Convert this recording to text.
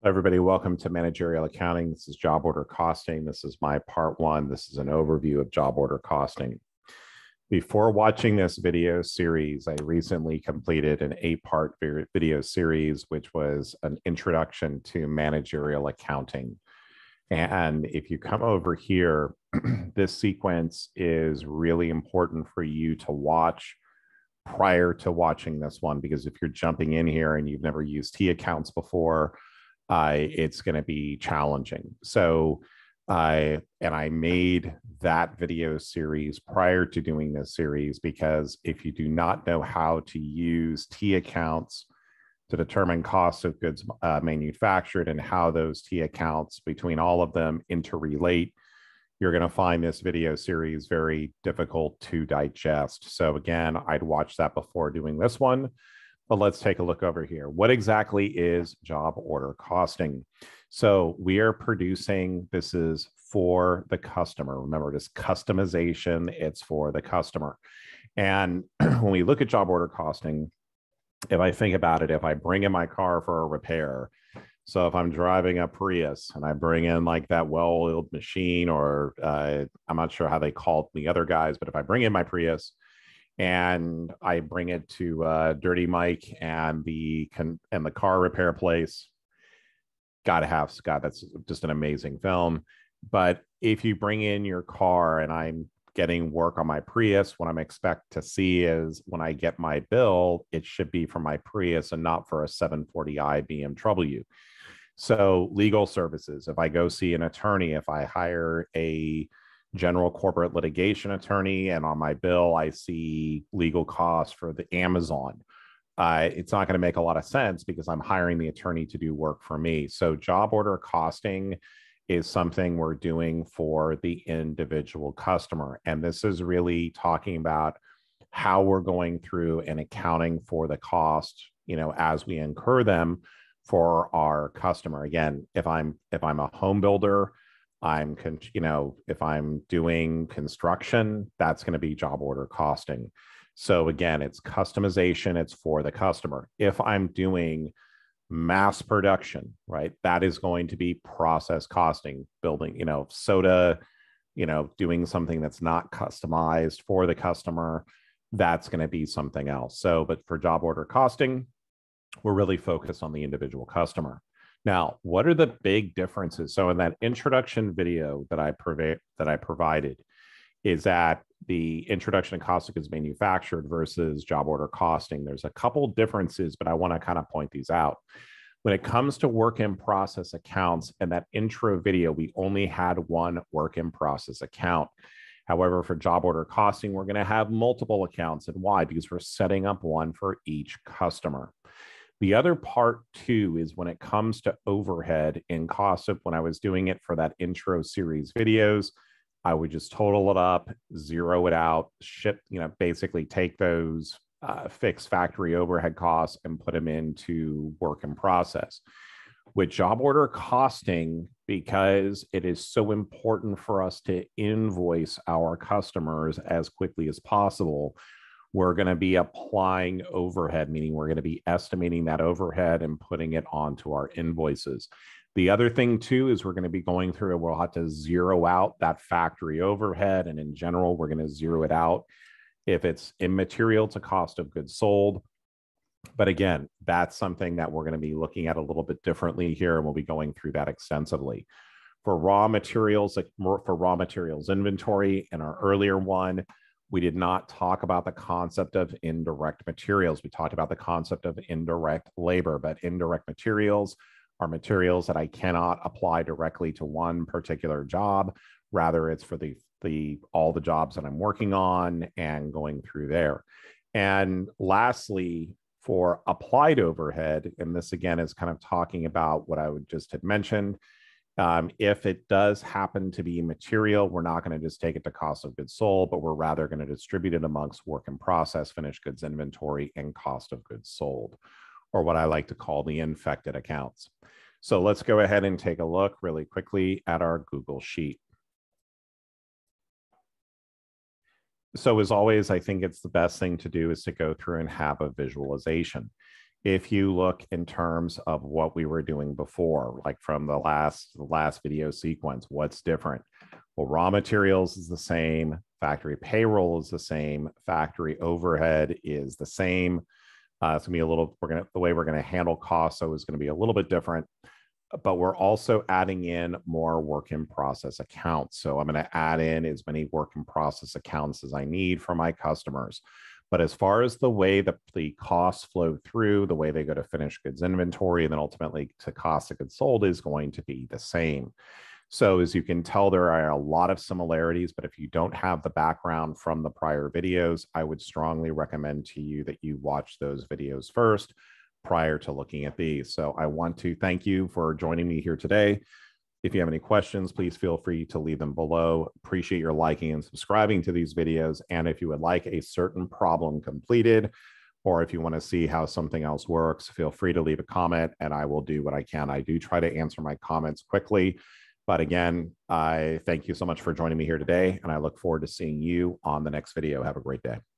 Everybody, welcome to Managerial Accounting. This is job order costing. This is my part one. This is an overview of job order costing. Before watching this video series, I recently completed an 8-part video series, which was an introduction to managerial accounting. And if you come over here, this sequence is really important for you to watch prior to watching this one, because if you're jumping in here and you've never used T accounts before, it's going to be challenging. So I made that video series prior to doing this series, because if you do not know how to use T accounts to determine cost of goods manufactured and how those T accounts between all of them interrelate, you're going to find this video series very difficult to digest. So again, I'd watch that before doing this one. But let's take a look over here. What exactly is job order costing? So we are producing, this is for the customer. Remember, it is customization, it's for the customer. And when we look at job order costing, if I think about it, if I bring in my car for a repair, so if I'm driving a Prius and I bring in like that well-oiled machine, or I'm not sure how they call it the other guys, but if I bring in my Prius, and I bring it to Dirty Mike and the car repair place, gotta have Scott. That's just an amazing film. But if you bring in your car and I'm getting work on my Prius, what I'm expect to see is when I get my bill, it should be for my Prius and not for a 740i BMW. So legal services, if I go see an attorney, if I hire a general corporate litigation attorney and on my bill I see legal costs for the Amazon, it's not going to make a lot of sense because I'm hiring the attorney to do work for me. So job order costing is something we're doing for the individual customer. And this is really talking about how we're going through and accounting for the cost, as we incur them for our customer. Again, if I'm a home builder, if I'm doing construction, that's going to be job order costing. So again, it's customization, it's for the customer. If I'm doing mass production, right, that is going to be process costing, building, soda, doing something that's not customized for the customer, that's going to be something else. So, but for job order costing, we're really focused on the individual customer. Now, what are the big differences? So in that introduction video that I provided, is that the introduction to cost of goods manufactured versus job order costing. There's a couple differences, but I want to kind of point these out. When it comes to work in process accounts, and that intro video, we only had one work in process account. However, for job order costing, we're going to have multiple accounts. And why? Because we're setting up one for each customer. The other part too is when it comes to overhead and cost of, when I was doing it for that intro series videos, I would just total it up, zero it out, basically take those fixed factory overhead costs and put them into work in process. With job order costing, because it is so important for us to invoice our customers as quickly as possible, we're going to be applying overhead, meaning we're going to be estimating that overhead and putting it onto our invoices. The other thing too is we're going to be going through and we'll have to zero out that factory overhead. And in general, we're going to zero it out if it's immaterial to cost of goods sold. But again, that's something that we're going to be looking at a little bit differently here, and we'll be going through that extensively. For raw materials, inventory in our earlier one, we did not talk about the concept of indirect materials. We talked about the concept of indirect labor, but indirect materials are materials that I cannot apply directly to one particular job. Rather, it's for all the jobs that I'm working on and going through there. And lastly, for applied overhead, and this again is kind of talking about what I would just had mentioned, if it does happen to be material, we're not going to just take it to cost of goods sold, but we're rather going to distribute it amongst work in process, finished goods inventory, and cost of goods sold, or what I like to call the infected accounts. So let's go ahead and take a look really quickly at our Google Sheet. So as always, I think it's the best thing to do is to go through and have a visualization. If you look in terms of what we were doing before, like from the last video sequence, what's different? Well, raw materials is the same, factory payroll is the same, factory overhead is the same. It's gonna be a little, the way we're gonna handle costs, so is gonna be a little bit different, but we're also adding in more work in process accounts. So I'm gonna add in as many work in process accounts as I need for my customers. But as far as the way that the costs flow through, the way they go to finished goods inventory and then ultimately to cost of goods sold is going to be the same. So as you can tell, there are a lot of similarities, but if you don't have the background from the prior videos, I would strongly recommend to you that you watch those videos first prior to looking at these. So I want to thank you for joining me here today. If you have any questions, please feel free to leave them below. Appreciate your liking and subscribing to these videos. And if you would like a certain problem completed, or if you want to see how something else works, feel free to leave a comment and I will do what I can. I do try to answer my comments quickly. But again, I thank you so much for joining me here today, and I look forward to seeing you on the next video. Have a great day.